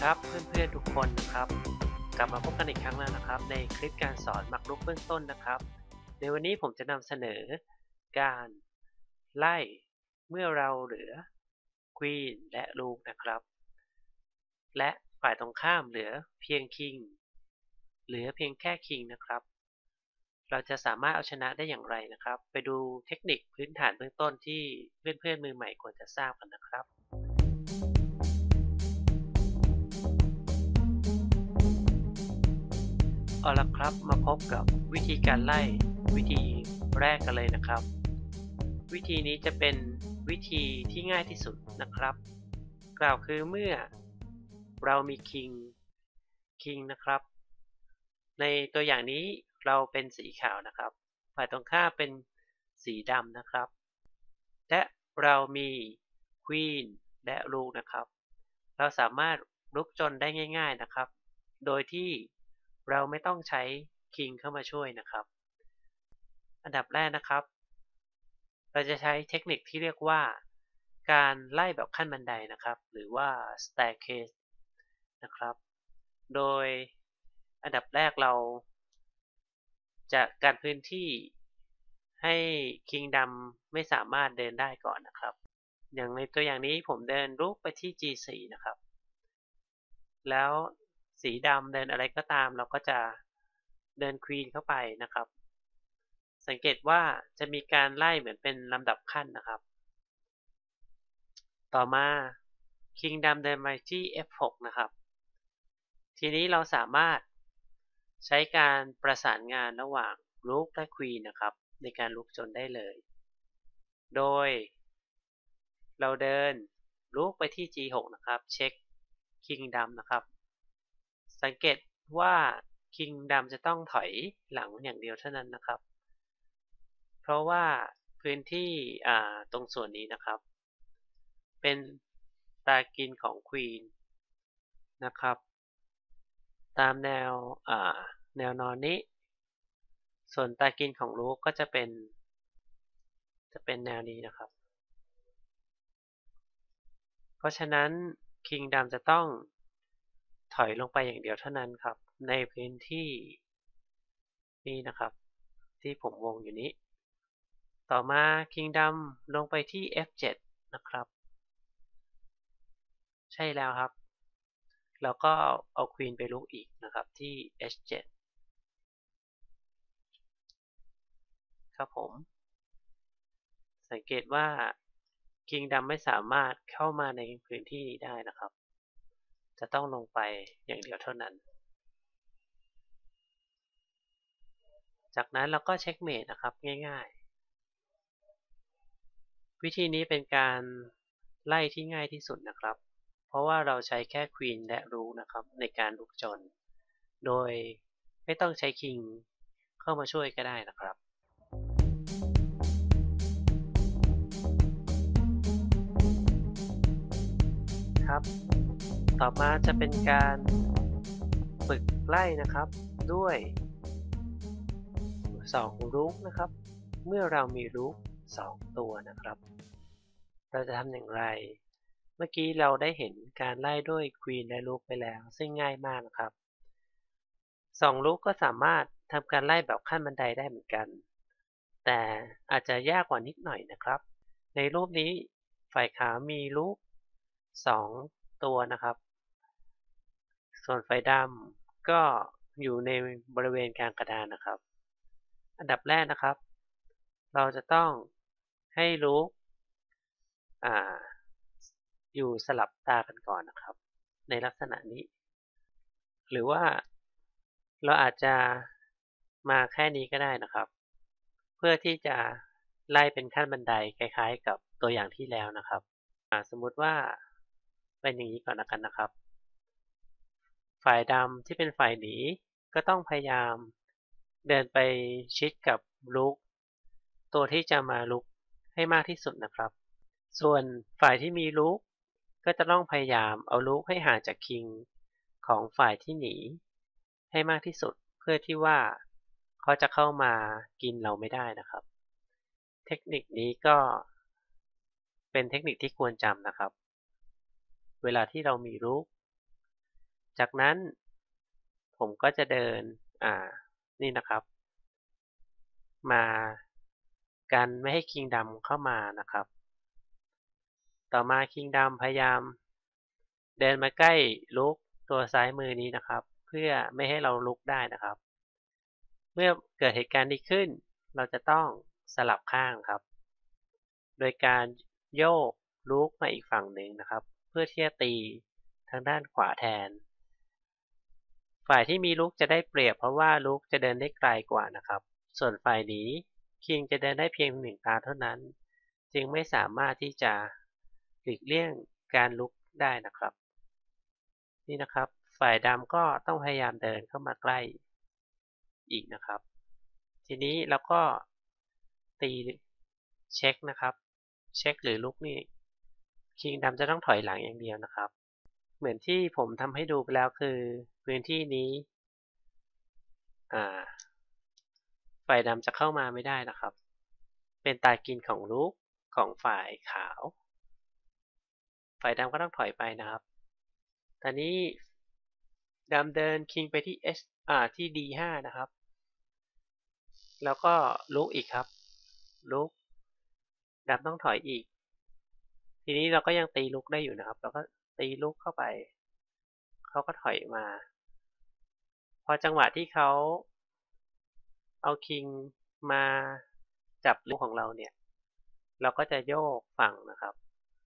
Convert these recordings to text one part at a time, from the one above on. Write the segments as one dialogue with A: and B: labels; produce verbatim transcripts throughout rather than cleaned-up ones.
A: ครับเพื่อนๆทุกคนนะครับกลับมาพบกันอีกครั้งแล้วนะครับในคลิปการสอนหมากรุกเบื้องต้นนะครับในวันนี้ผมจะนำเสนอการไล่เมื่อเราเหลือ Queen และ Rook นะครับและฝ่ายตรงข้ามเหลือเพียง King เหลือเพียงแค่ King นะครับเราจะสามารถเอาชนะได้อย่างไรนะครับไปดูเทคนิคพื้นฐานเบื้องต้นที่เพื่อนๆมือใหม่ควรจะทราบกันนะครับเอาละครับมาพบกับวิธีการไล่วิธีแรกกันเลยนะครับวิธีนี้จะเป็นวิธีที่ง่ายที่สุดนะครับกล่าวคือเมื่อเรามี King King นะครับในตัวอย่างนี้เราเป็นสีขาวนะครับฝ่ายตรงข้ามเป็นสีดำนะครับและเรามี Queen และ Rook นะครับเราสามารถรุกจนได้ง่ายๆนะครับโดยที่เราไม่ต้องใช้ King เข้ามาช่วยนะครับอันดับแรกนะครับเราจะใช้เทคนิคที่เรียกว่าการไล่แบบขั้นบันไดนะครับหรือว่า staircase นะครับโดยอันดับแรกเราจะกันพื้นที่ให้ King ดำไม่สามารถเดินได้ก่อนนะครับอย่างในตัวอย่างนี้ผมเดินรุกไปที่ จี โฟร์ นะครับแล้วสีดำเดินอะไรก็ตามเราก็จะเดิน Queen เข้าไปนะครับสังเกตว่าจะมีการไล่เหมือนเป็นลำดับขั้นนะครับต่อมา King ดำเดินไปที่ เอฟ หก นะครับทีนี้เราสามารถใช้การประสานงานระหว่าง Rook และ Queen นะครับในการลุกจนได้เลยโดยเราเดิน Rook ไปที่ จี หก นะครับเช็ค King ดำนะครับสังเกตว่า King ดำจะต้องถอยหลังอย่างเดียวเท่านั้นนะครับเพราะว่าพื้นที่ตรงส่วนนี้นะครับเป็นตากินของ Queen นะครับตามแนวแนวนอนนี้ส่วนตากินของ Rook ก็จะเป็นจะเป็นแนวนี้นะครับเพราะฉะนั้น King ดำจะต้องถอยลงไปอย่างเดียวเท่านั้นครับในพื้นที่นี้นะครับที่ผมวงอยู่นี้ต่อมา King ดำลงไปที่ เอฟ เจ็ด นะครับใช่แล้วครับแล้วก็เอา Queen ไปลุกอีกนะครับที่ เอช เจ็ด ครับผมสังเกตว่า King ดำไม่สามารถเข้ามาในพื้นที่นี้ได้นะครับจะต้องลงไปอย่างเดียวเท่านั้นจากนั้นเราก็เช็คเมทนะครับง่ายๆวิธีนี้เป็นการไล่ที่ง่ายที่สุดนะครับเพราะว่าเราใช้แค่ Queen และ Rook นะครับในการลุกจนโดยไม่ต้องใช้ King เข้ามาช่วยก็ได้นะครับครับต่อมาจะเป็นการฝึกไล่นะครับด้วยสอง Rook นะครับเมื่อเรามี Rook สองตัวนะครับเราจะทำอย่างไรเมื่อกี้เราได้เห็นการไล่ด้วย Queen และ Rook ไปแล้วซึ่งง่ายมากนะครับสอง Rook ก็สามารถทำการไล่แบบขั้นบันไดได้เหมือนกันแต่อาจจะยากกว่านิดหน่อยนะครับในรูปนี้ฝ่ายขาวมี Rook สองตัวนะครับส่วนฝ่ายดำก็อยู่ในบริเวณกลางกระดานนะครับอันดับแรกนะครับเราจะต้องให้รู้อ่าอยู่สลับตากันก่อนนะครับในลักษณะนี้หรือว่าเราอาจจะมาแค่นี้ก็ได้นะครับเพื่อที่จะไล่เป็นขั้นบันไดคล้ายๆกับตัวอย่างที่แล้วนะครับสมมุติว่าเป็นอย่างนี้ก่อนละกันนะครับฝ่ายดำที่เป็นฝ่ายหนีก็ต้องพยายามเดินไปชิดกับลุกตัวที่จะมาลุกให้มากที่สุดนะครับส่วนฝ่ายที่มีลุกก็จะต้องพยายามเอาลุกให้ห่างจากคิงของฝ่ายที่หนีให้มากที่สุดเพื่อที่ว่าเขาจะเข้ามากินเราไม่ได้นะครับเทคนิคนี้ก็เป็นเทคนิคที่ควรจำนะครับเวลาที่เรามีลุกจากนั้นผมก็จะเดินอ่านี่นะครับมากันไม่ให้คิงดำเข้ามานะครับต่อมาคิงดำพยายามเดินมาใกล้ลุกตัวซ้ายมือนี้นะครับเพื่อไม่ให้เราลุกได้นะครับเมื่อเกิดเหตุการณ์นี้ขึ้นเราจะต้องสลับข้างครับโดยการโยกลุกมาอีกฝั่งหนึ่งนะครับเพื่อที่จะตีทางด้านขวาแทนฝ่ายที่มีลุกจะได้เปรียบเพราะว่าลุกจะเดินได้ไกลกว่านะครับส่วนฝ่ายนี้คิงจะเดินได้เพียงหนึ่งตาเท่านั้นจึงไม่สามารถที่จะหลีกเลี่ยงการลุกได้นะครับนี่นะครับฝ่ายดำก็ต้องพยายามเดินเข้ามาใกล้อีกนะครับทีนี้เราก็ตีเช็คนะครับเช็คหรือลุกนี่คิงดำจะต้องถอยหลังอย่างเดียวนะครับเหมือนที่ผมทำให้ดูไปแล้วคือพื้นที่นี้ฝ่ายดำจะเข้ามาไม่ได้นะครับเป็นตากินของลุกของฝ่ายขาวฝ่ายดำก็ต้องถอยไปนะครับตอนนี้ดำเดินคิงไปที่ H อ่าที่ ดี ห้า นะครับแล้วก็ลุกอีกครับลุกดำต้องถอยอีกทีนี้เราก็ยังตีลุกได้อยู่นะครับเราก็ตีลุกเข้าไปเขาก็ถอยมาพอจังหวะที่เขาเอาคิงมาจับลุกของเราเนี่ยเราก็จะโยกฝั่งนะครับ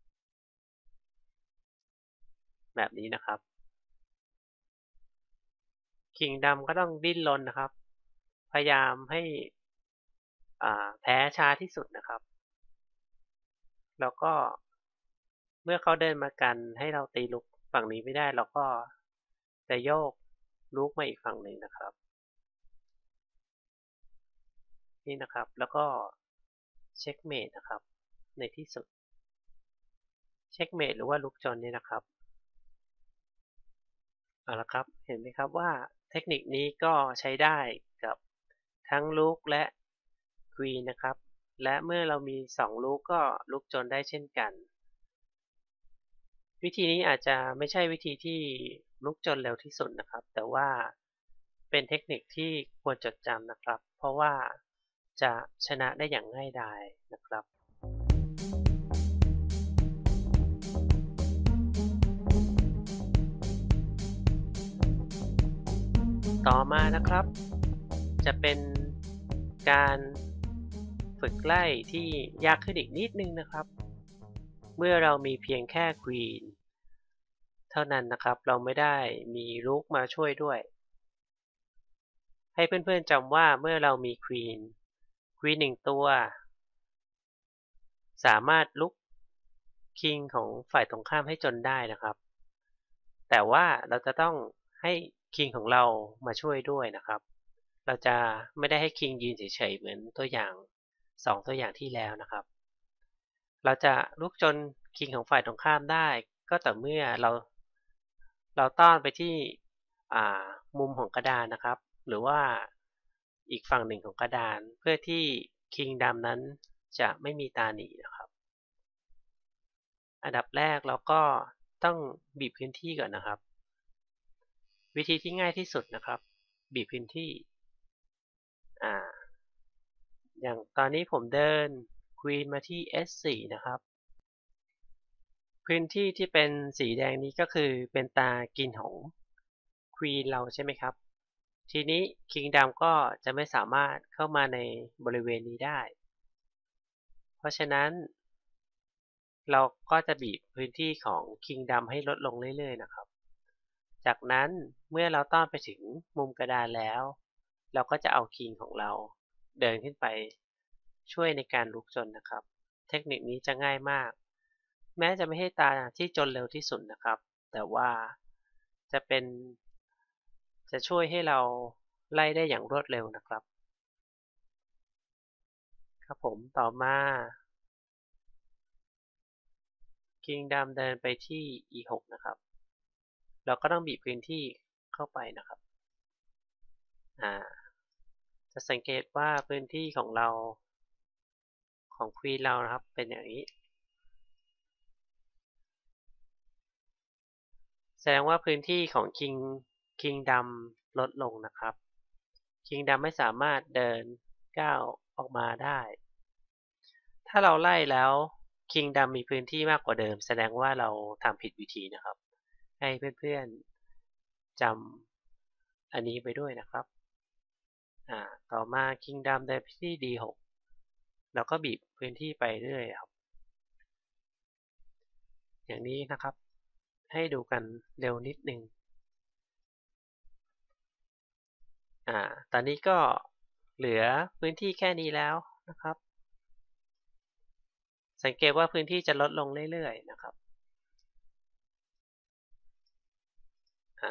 A: แบบนี้นะครับคิงดำก็ต้องดิ้นรนนะครับพยายามให้แพ้ช้าที่สุดนะครับแล้วก็เมื่อเขาเดินมากันให้เราตีลุกฝั่งนี้ไม่ได้เราก็จะโยกลุกมาอีกฝั่งหนึ่งนะครับนี่นะครับแล้วก็เช็คเมทนะครับในที่สุดเช็คเมทหรือว่าลุกจนนี่นะครับเอาละครับเห็นไหมครับว่าเทคนิคนี้ก็ใช้ได้กับทั้งลุกและควีนนะครับและเมื่อเรามีสองลุกก็ลุกจนได้เช่นกันวิธีนี้อาจจะไม่ใช่วิธีที่ลุกจนเร็วที่สุดนะครับแต่ว่าเป็นเทคนิคที่ควรจดจำนะครับเพราะว่าจะชนะได้อย่างง่ายดายนะครับต่อมานะครับจะเป็นการฝึกไล่ที่ยากขึ้นอีกนิดนึงนะครับเมื่อเรามีเพียงแค่ควีนเท่านั้นนะครับเราไม่ได้มีลุกมาช่วยด้วยให้เพื่อนๆจำว่าเมื่อเรามีควีนควีนหนึ่งตัวสามารถลุกคิงของฝ่ายตรงข้ามให้จนได้นะครับแต่ว่าเราจะต้องให้คิงของเรามาช่วยด้วยนะครับเราจะไม่ได้ให้คิงยืนเฉยๆเหมือนตัวอย่างสองตัวอย่างที่แล้วนะครับเราจะลุกจนคิงของฝ่ายตรงข้ามได้ก็ต่อเมื่อเราเราต้อนไปที่มุมของกระดานนะครับหรือว่าอีกฝั่งหนึ่งของกระดานเพื่อที่คิงดำนั้นจะไม่มีตาหนีนะครับอันดับแรกเราก็ต้องบีบพื้นที่ก่อนนะครับวิธีที่ง่ายที่สุดนะครับบีบพื้นที่อ่าอย่างตอนนี้ผมเดินควีนมาที่ เอส โฟร์ นะครับพื้นที่ที่เป็นสีแดงนี้ก็คือเป็นตากินของควีนเราใช่ไหมครับทีนี้คิงดำก็จะไม่สามารถเข้ามาในบริเวณนี้ได้เพราะฉะนั้นเราก็จะบีบพื้นที่ของคิงดำให้ลดลงเรื่อยๆนะครับจากนั้นเมื่อเราต้อนไปถึงมุมกระดานแล้วเราก็จะเอาคิงของเราเดินขึ้นไปช่วยในการลุกจนนะครับเทคนิคนี้จะง่ายมากแม้จะไม่ให้ตาที่จนเร็วที่สุดนะครับแต่ว่าจะเป็นจะช่วยให้เราไล่ได้อย่างรวดเร็วนะครับครับผมต่อมาคิงดำเดินไปที่ อี หก นะครับเราก็ต้องบีบพื้นที่เข้าไปนะครับอ่าจะสังเกตว่าพื้นที่ของเราของควีนเรานะครับเป็นอย่างนี้แสดงว่าพื้นที่ของ King King ดำลดลงนะครับ King ดำไม่สามารถเดินก้าวออกมาได้ ถ้าเราไล่แล้ว King ดำมีพื้นที่มากกว่าเดิมแสดงว่าเราทำผิดวิธีนะครับให้เพื่อนๆจำอันนี้ไปด้วยนะครับอ่าต่อมา King ดำเดินไปที่ ดี หก แล้วก็บีบพื้นที่ไปเรื่อยครับอย่างนี้นะครับให้ดูกันเร็วนิดนึงอ่าตอนนี้ก็เหลือพื้นที่แค่นี้แล้วนะครับสังเกตว่าพื้นที่จะลดลงเรื่อยๆนะครับอ่า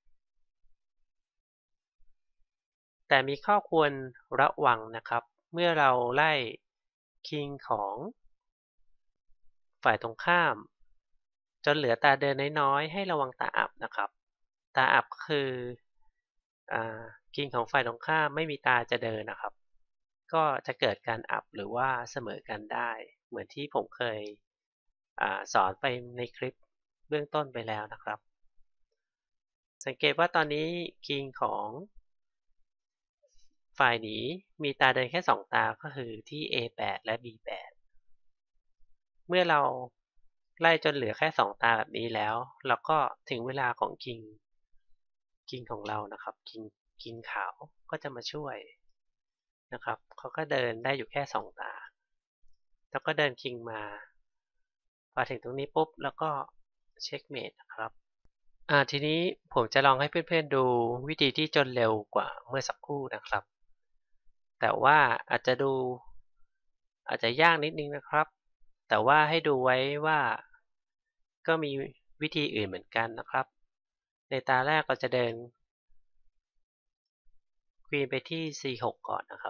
A: แต่มีข้อควรระวังนะครับเมื่อเราไล่คิงของฝ่ายตรงข้ามจนเหลือตาเดินน้อยๆให้ระวังตาอับนะครับตาอับก็คืออ่าคิงของฝ่ายตรงข้ามไม่มีตาจะเดินนะครับก็จะเกิดการอับหรือว่าเสมอกันได้เหมือนที่ผมเคยอาสอนไปในคลิปเบื้องต้นไปแล้วนะครับสังเกตว่าตอนนี้คิงของฝ่ายหนีมีตาเดินแค่สองตาก็คือที่ เอ แปด และ บี แปด เมื่อเราไล่จนเหลือแค่สองตาแบบนี้แล้วเราก็ถึงเวลาของคิงคิงของเรานะครับคิงคิงขาวก็จะมาช่วยนะครับเขาก็เดินได้อยู่แค่สองตาแล้วก็เดินคิงมาพอถึงตรงนี้ปุ๊บแล้วก็เช็คเมทนะครับอ่าทีนี้ผมจะลองให้เพื่อนๆดูวิธีที่จนเร็วกว่าเมื่อสักครู่นะครับแต่ว่าอาจจะดูอาจจะยากนิดนึงนะครับแต่ว่าให้ดูไว้ว่าก็มีวิธีอื่นเหมือนกันนะครับในตาแรกเราจะเดินควีนไปที่ ซี หก ก่อนนะครับ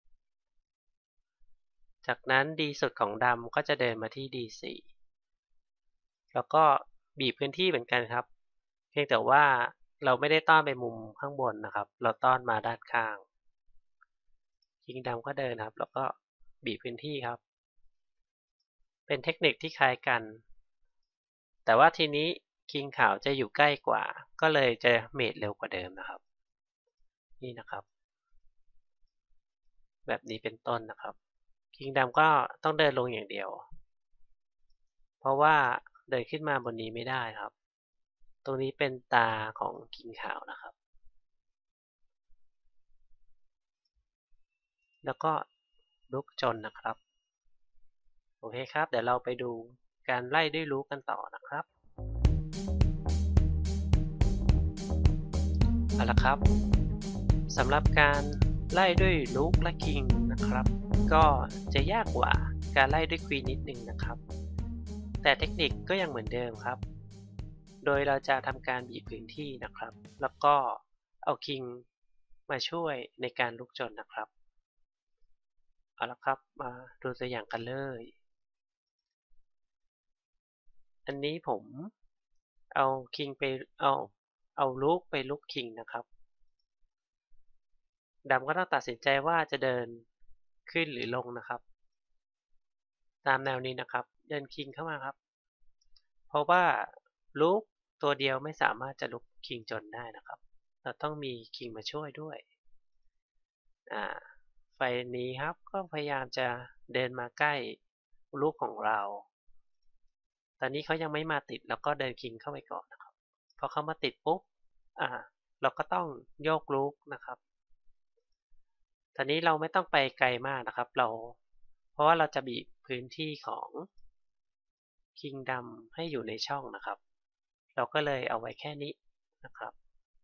A: จากนั้นดีสุดของดำก็จะเดินมาที่ ดี สี่ แล้วก็บีบพื้นที่เหมือนกันครับเพียงแต่ว่าเราไม่ได้ต้อนไปมุมข้างบนนะครับเราต้อนมาด้านข้างคิงดำก็เดินครับแล้วก็บีบพื้นที่ครับเป็นเทคนิคที่คล้ายกันแต่ว่าทีนี้คิงขาวจะอยู่ใกล้กว่าก็เลยจะเมทเร็วกว่าเดิมนะครับนี่นะครับแบบนี้เป็นต้นนะครับคิงดำก็ต้องเดินลงอย่างเดียวเพราะว่าเดินขึ้นมาบนนี้ไม่ได้ครับตรงนี้เป็นตาของคิงขาวนะครับแล้วก็ลุกจนนะครับโอเคครับเดี๋ยวเราไปดูการไล่ด้วยลุกกันต่อนะครับเอาละครับสำหรับการไล่ด้วยลุกและคิงนะครับก็จะยากกว่าการไล่ด้วยควีนนิดนึงนะครับแต่เทคนิคก็ยังเหมือนเดิมครับโดยเราจะทำการบีบพื้นที่นะครับแล้วก็เอาคิงมาช่วยในการลุกจนนะครับเอาละครับมาดูตัวอย่างกันเลยอันนี้ผมเอาคิงไปเอาเอาลุกไปลุกคิงนะครับดำก็ต้องตัดสินใจว่าจะเดินขึ้นหรือลงนะครับตามแนวนี้นะครับเดินคิงเข้ามาครับเพราะว่าลุกตัวเดียวไม่สามารถจะลุกคิงจนได้นะครับเราต้องมีคิงมาช่วยด้วยอ่าไฟนี้ครับก็พยายามจะเดินมาใกล้ลุกของเราตอนนี้เขายังไม่มาติดแล้วก็เดินคิงเข้าไปก่อนนะครับพอเขามาติดปุ๊บอ่าเราก็ต้องโยกลุกนะครับตอนนี้เราไม่ต้องไปไกลมากนะครับเราเพราะว่าเราจะบีบพื้นที่ของคิงดำให้อยู่ในช่องนะครับเราก็เลยเอาไว้แค่นี้นะครับ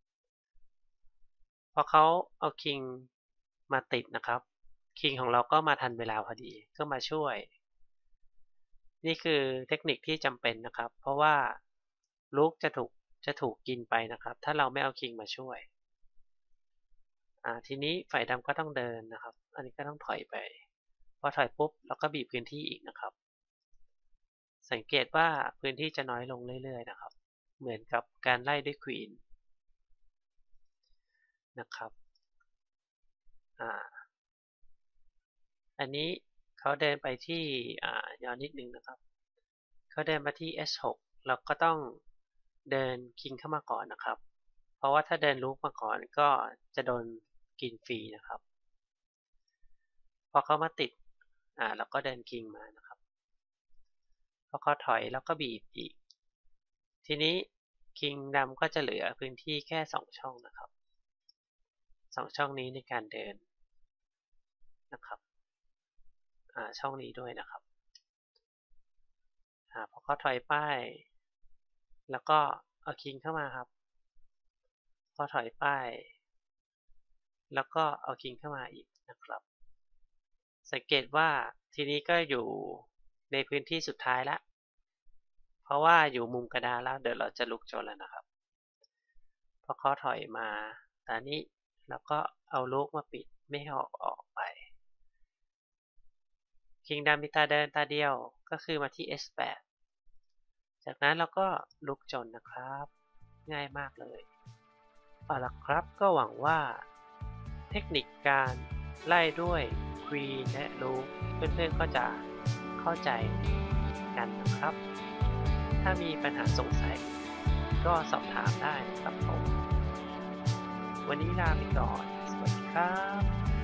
A: พอเขาเอาคิงมาติดนะครับคิงของเราก็มาทันเวลาพอดีก็มาช่วยนี่คือเทคนิคที่จำเป็นนะครับเพราะว่าลูกจะถูกจะถูกกินไปนะครับถ้าเราไม่เอาคิงมาช่วยอ่าทีนี้ฝ่ายดำก็ต้องเดินนะครับอันนี้ก็ต้องถอยไปพอถอยปุ๊บเราก็บีบพื้นที่อีกนะครับสังเกตว่าพื้นที่จะน้อยลงเรื่อยๆนะครับเหมือนกับการไล่ด้วยควีนนะครับอ่าอันนี้เขาเดินไปที่อ่าย้อนนิดนึงนะครับเขาเดินมาที่ เอช หก เราก็ต้องเดินคิงเข้ามาก่อนนะครับเพราะว่าถ้าเดินลูกมาก่อนก็จะโดนกินฟรีนะครับพอเขามาติดอ่าเราก็เดินคิงมานะครับพอเขาถอยแล้วก็บีบอีกทีนี้คิงดำก็จะเหลือพื้นที่แค่สองช่องนะครับสองช่องนี้ในการเดินนะครับอ่าช่องนี้ด้วยนะครับอ่าพอเขาถอยป้ายแล้วก็เอาคิงเข้ามาครับพอถอยป้ายแล้วก็เอาคิงเข้ามาอีกนะครับสังเกตว่าทีนี้ก็อยู่ในพื้นที่สุดท้ายแล้วเพราะว่าอยู่มุมกระดานแล้วเดี๋ยวเราจะลุกโจนแล้วนะครับพอเขาถอยมาตอนนี้แล้วก็เอาลูกมาปิดไม่ให้ออกออกไปคิงดำมีตาเดินตาเดียวก็คือมาที่ เอส แปด จากนั้นเราก็ลุกโจนนะครับง่ายมากเลยเอาละครับก็หวังว่าเทคนิคการไล่ด้วยควีนและลูกเพื่อนๆก็จะเข้าใจกันนะครับถ้ามีปัญหาสงสัยก็สอบถามได้นะครับผมวันนี้ลาไปก่อนสวัสดีครับ